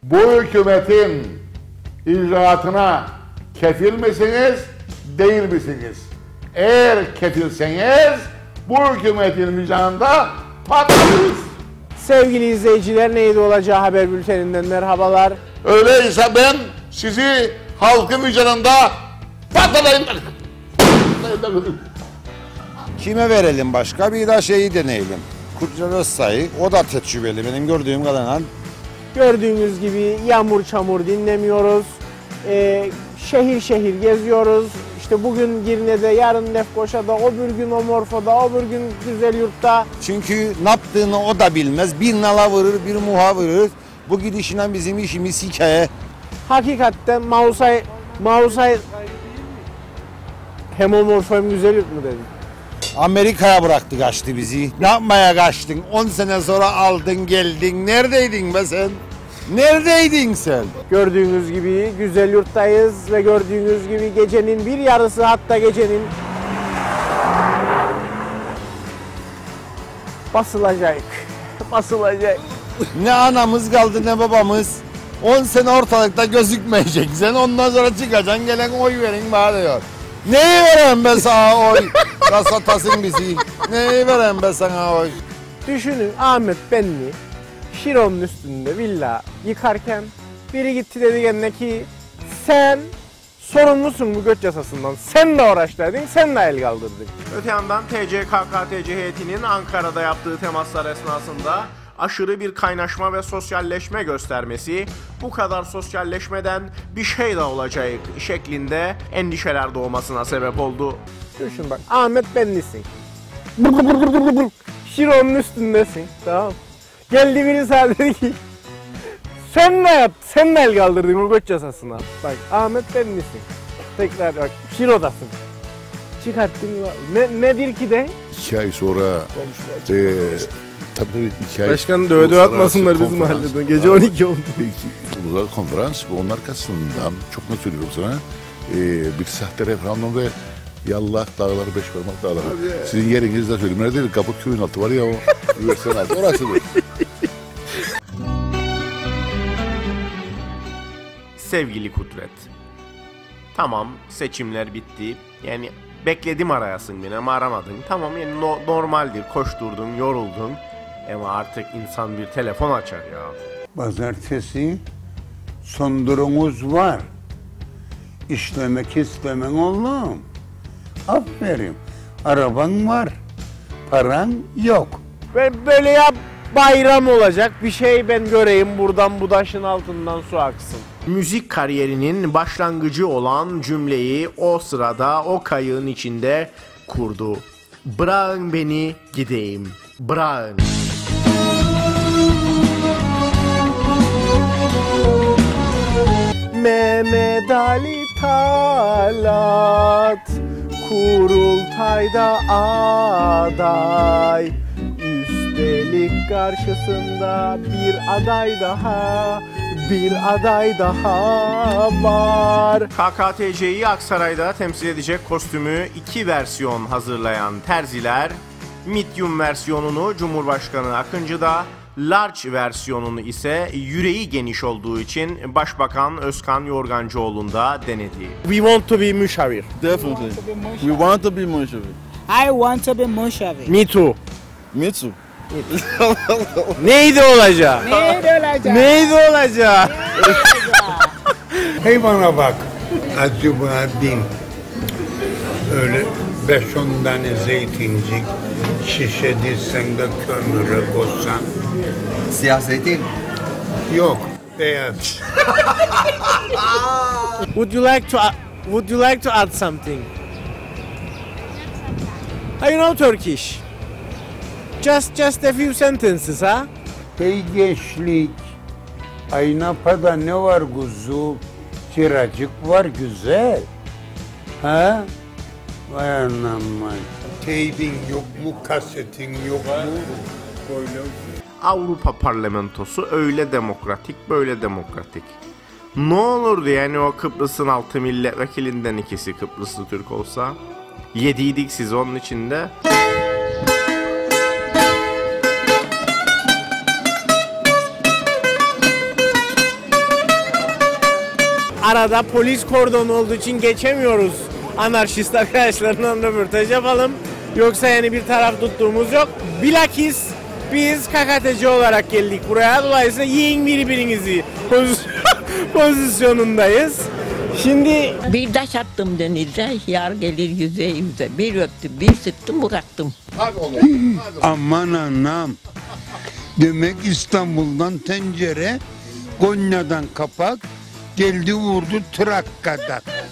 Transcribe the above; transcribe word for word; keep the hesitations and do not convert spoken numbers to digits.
bu hükümetin icraatına kefil misiniz, değil misiniz? Eğer kefilseniz bu hükümetin vicdanında patlarız. Sevgili izleyiciler, neydi olacağı haber bülteninden merhabalar. Öyleyse ben sizi halkın vicdanında patlatayım. Kime verelim başka? Bir daha şeyi deneyelim. Kudret Özsay'ı, o da tecrübeli benim gördüğüm kadarıyla. Gördüğünüz gibi yağmur çamur dinlemiyoruz. Ee, şehir şehir geziyoruz. İşte bugün Girne'de, yarın Lefkoşa'da, öbür gün Omorfo'da, öbür gün Güzelyurt'ta. Çünkü ne yaptığını o da bilmez. Bir nala vurur, bir muha vurur. Bu gidişinden bizim işimiz hikaye. Hakikaten Mausay, Mausay hem Omorfo hem Güzelyurt mu dedin? Amerika'ya bıraktı, kaçtı bizi. Ne yapmaya kaçtın? on sene sonra aldın geldin. Neredeydin be sen? Neredeydin sen? Gördüğünüz gibi Güzelyurt'tayız ve gördüğünüz gibi gecenin bir yarısı, hatta gecenin basılacak. Basılacak. Ne anamız kaldı ne babamız. on sene ortalıkta gözükmeyecek. Sen ondan sonra çıkacaksın, gelen oy verin bana diyor. Neyi verem be sana oy? Rasatasın bizi. Neyi verem be sana oy? Düşünün, Ahmet Benli Şiron'un üstünde villa yıkarken biri gitti dedi kendine ki sen sorumlusun bu göç yasasından. Sen de uğraştırdın, sen de el kaldırdın. Öte yandan T C K K T C heyetinin Ankara'da yaptığı temaslar esnasında aşırı bir kaynaşma ve sosyalleşme göstermesi, bu kadar sosyalleşmeden bir şey de olacak şeklinde endişeler doğmasına sebep oldu. Düşün bak, Ahmet Benli'sin. Şiron'un üstündesin, tamam. Geldi biri sana dedi ki sen ne yap, sen ne el kaldırdın bu göç yasasına. Bak, Ahmet Benli'sin. Tekrar bak, Şiro'dasın. Çıkarttın, ne, nedir ki de? İki ay sonra e, tabii iki ay Başkan döve döve atmasınlar bizim mahalleden. Gece on iki oldu. Uluslararası konferans ve onun arkasından çok net söylüyorum sana e, bir sahte referandum ve Yallah dağları, beş parmak dağları. Hadi. Sizin yerinizde söyleyeyim. Neredeydi? Kapatköy'ün altı var ya o. Üniversitenin altı. Orasıdır. Sevgili Kudret. Tamam, seçimler bitti. Yani bekledim arayasın beni ama aramadın. Tamam, yani no- normaldir. Koşturdun, yoruldun. Ama artık insan bir telefon açar ya. Pazartesi son durumumuz var. İşlemek istemen oğlum. Aferin. Araban var. Paran yok. Ve böyle ya bayram olacak bir şey ben göreyim, buradan bu taşın altından su aksın. Müzik kariyerinin başlangıcı olan cümleyi o sırada o kayığın içinde kurdu. Bırakın beni gideyim. Bırakın. Mehmet Ali Talat kurultayda aday, üstelik karşısında bir aday daha, bir aday daha var. K K T C'yi Aksaray'da temsil edecek kostümü iki versiyon hazırlayan terziler, medium versiyonunu Cumhurbaşkanı Akıncı'da, large versiyonunu ise yüreği geniş olduğu için Başbakan Özkan Yorgancıoğlu'nda denedi. We want to be Mushavir. Definitely. We want to be Mushavir. I want to be Mushavir. Me too. Me too. Neydi olacağı? Neydi olacak? Neydi olacağı? Hey bana bak. Acaba bin. Öyle beş on tane zeytincik şişe dizsen de kömüre koysan. Siyah zeytin. Yok. Beyaz. Would you like to Would you like to add something? I know Turkish. Just just a few sentences, ha? Hey gençlik. Aynapa'da ne var kuzu? Kiracık var güzel. Ha? Vay anam vay. Teybin yok mu? Kasetin yok mu? Böyle. Avrupa Parlamentosu öyle demokratik, böyle demokratik. Ne olurdu yani o Kıbrıs'ın altı milletvekilinden ikisi Kıbrıslı Türk olsa? Yediydik siz onun içinde. arada polis kordonu olduğu için geçemiyoruz. Anarşist arkadaşlarından röportaj yapalım. Yoksa yani bir taraf tuttuğumuz yok. Bilakis biz K K T C olarak geldik buraya. Dolayısıyla yiyin birbirinizi pozisyonundayız. Şimdi Bir taş attım denize, yar gelir yüze yüze. Bir öptüm, bir sıktım, bıraktım. Aman anam. Demek İstanbul'dan tencere, Konya'dan kapak, geldi vurdu Trakya'dan.